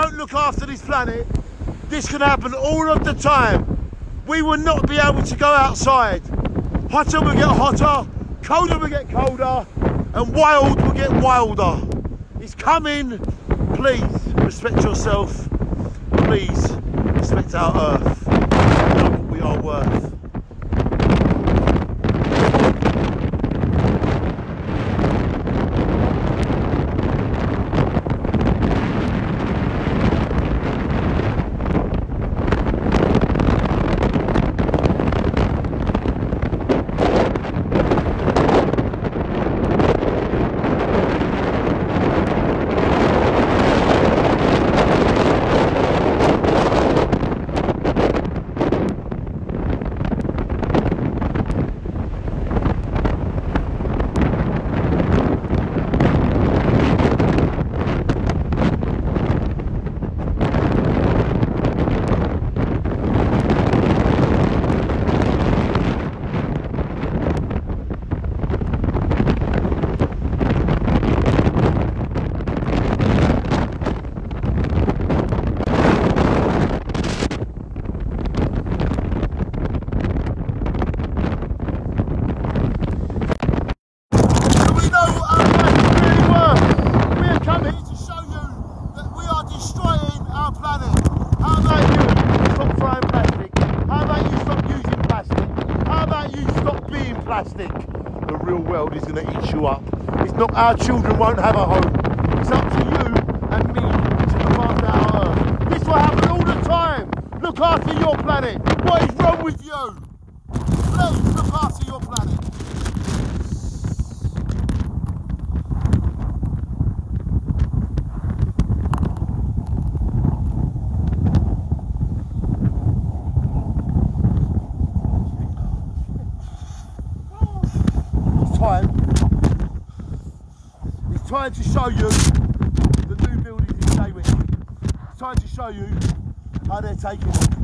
don't look after this planet, this can happen all of the time. We will not be able to go outside. Hotter will get hotter, colder will get colder, and wild will get wilder. It's coming. Please respect yourself. Please respect our earth. We know what we are worth. The real world is going to eat you up. It's not our children won't have a home. It's up to you and me to look after our earth. This will happen all the time. Look after your planet. What is wrong with you? Please look after your planet. It's time to show you the new buildings in Jaywick. It's time to show you how they're taking it.